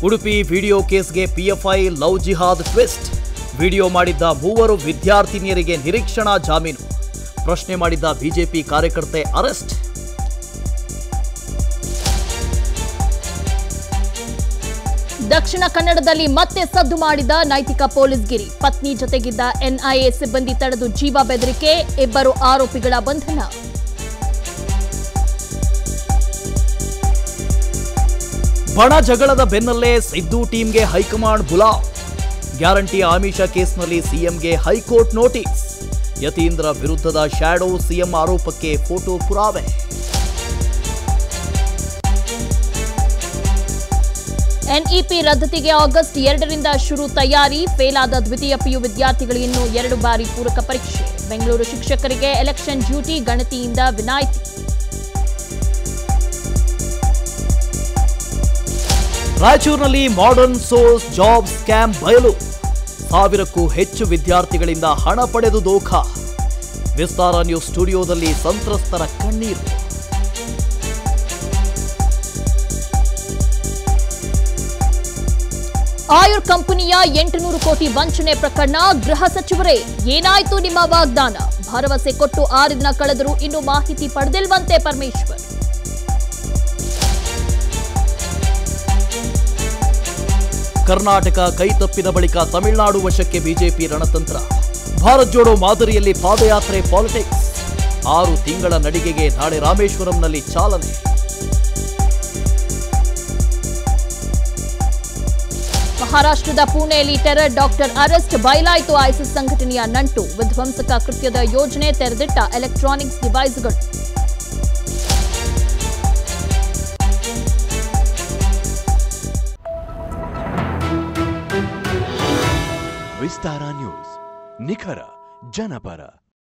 Udupi video ಕೇಸ್ಗೆ PFI love ಜಿಹಾದ್ twist. Video ಮಾಡಿದ್ದ 3 ವಿದ್ಯಾರ್ಥಿನಿಯರಿಗೆ ನಿರೀಕ್ಷಣಾ ಜಾಮೀನು. ಪ್ರಶ್ನೆ ಮಾಡಿದ್ದ ಬಿಜೆಪಿ ಕಾರ್ಯಕರ್ತೆ ಅರೆಸ್ಟ್. ದಕ್ಷಿಣ ಕನ್ನಡದಲ್ಲಿ ಮತ್ತೆ ಸದ್ದು ಮಾಡಿದ ನೈತಿಕ ಪೊಲೀಸ್ಗಿರಿ. ಪತ್ನಿ ಜೊತೆಗಿದ್ದ ಎನ್ಐಎ ಸಿಬ್ಬಂದಿ ತಡೆದು ಜೀವ ಬೆದರಿಕೆ. 2 ಆರೋಪಿಗಳ ಬಂಧನ. ಬಣ ಜಗಳದ ಬೆನ್ನಲ್ಲೇ ಸಿದ್ದು ಟೀಮ್ಗೆ ಹೈಕಮಾಂಡ್ ಬುಲಾವ್. ಗ್ಯಾರಂಟಿ ಆಮಿಷ ಕೇಸ್ನಲ್ಲಿ ಸಿಎಂಗೆ ಹೈಕೋರ್ಟ್ ನೋಟಿಸ್. ಯತೀಂದ್ರ ವಿರುದ್ಧದ ಶ್ಯಾಡೋ ಸಿಎಂ ಆರೋಪಕ್ಕೆ ಫೋಟೋ ಪುರಾವೆ. ಎನ್ಇಪಿ ರದ್ದತಿಗೆ ಆಗಸ್ಟ್ 2ರಿಂದ ಶುರು ತಯಾರಿ. ಫೇಲ್ ಆದ ದ್ವಿತೀಯ ಪಿಯು ವಿದ್ಯಾರ್ಥಿಗಳಿಗೆ ಇನ್ನೂ 2 ಬಾರಿ ಪೂರಕ ಪರೀಕ್ಷೆ. ಬೆಂಗಳೂರು ಶಿಕ್ಷಕರಿಗೆ ಎಲೆಕ್ಷನ್ ಡ್ಯೂಟಿ ಗಣತಿಯಿಂದ ವಿನಾಯಿತಿ. ರಾಯಚೂರಿನಲ್ಲಿ ಮಾಡರ್ನ್ ಸೋರ್ಸ್ ಜಾಬ್ ಸ್ಕ್ಯಾಮ್ ಬಯಲು. 1000ಕ್ಕೂ ಹೆಚ್ಚು ವಿದ್ಯಾರ್ಥಿಗಳಿಂದ ಹಣ ಪಡೆದು ದೋಖಾ. ವಿಸ್ತಾರ ನ್ಯೂಸ್ ಸ್ಟುಡಿಯೋದಲ್ಲಿ ಸಂತ್ರಸ್ತರ ಕಣ್ಣೀರು. ಆಯುರ್ ಕಂಪನಿಯ 800 ಕೋಟಿ ವಂಚನೆ ಪ್ರಕರಣ. ಗೃಹ ಸಚಿವರೇ, ಏನಾಯ್ತು ನಿಮ್ಮ ವಾಗ್ದಾನ? ಭರವಸೆ ಕೊಟ್ಟು 6 ದಿನ ಕಳೆದರೂ ಇನ್ನೂ ಮಾಹಿತಿ ಪಡೆದಿಲ್ವಂತೆ ಪರಮೇಶ್ವರ್. ಕರ್ನಾಟಕ ಕೈತಪ್ಪಿದ ಬಳಿಕ ತಮಿಳುನಾಡು ವಶಕ್ಕೆ ಬಿಜೆಪಿ ರಣತಂತ್ರ. ಭಾರತ್ ಜೋಡೋ ಮಾದರಿಯಲ್ಲಿ ಪಾದಯಾತ್ರೆ ಪಾಲಿಟಿಕ್ಸ್. 6 ತಿಂಗಳ ನಡಿಗೆಗೆ ನಾಳೆ ರಾಮೇಶ್ವರಂನಲ್ಲಿ ಚಾಲನೆ. ಮಹಾರಾಷ್ಟ್ರದ ಪುಣೆಯಲ್ಲಿ ಟೆರರ್ ಡಾಕ್ಟರ್ ಅರೆಸ್ಟ್. ಬಯಲಾಯಿತು ಐಸಿಸ್ ಸಂಘಟನೆಯ ನಂಟು. ವಿಧ್ವಂಸಕ ಕೃತ್ಯದ ಯೋಜನೆ ತೆರೆದಿಟ್ಟ ಎಲೆಕ್ಟ್ರಾನಿಕ್ಸ್ ಡಿವೈಸ್ಗಳು. ವಿಸ್ತಾರ ನ್ಯೂಸ್, ನಿಖರ ಜನಪರ.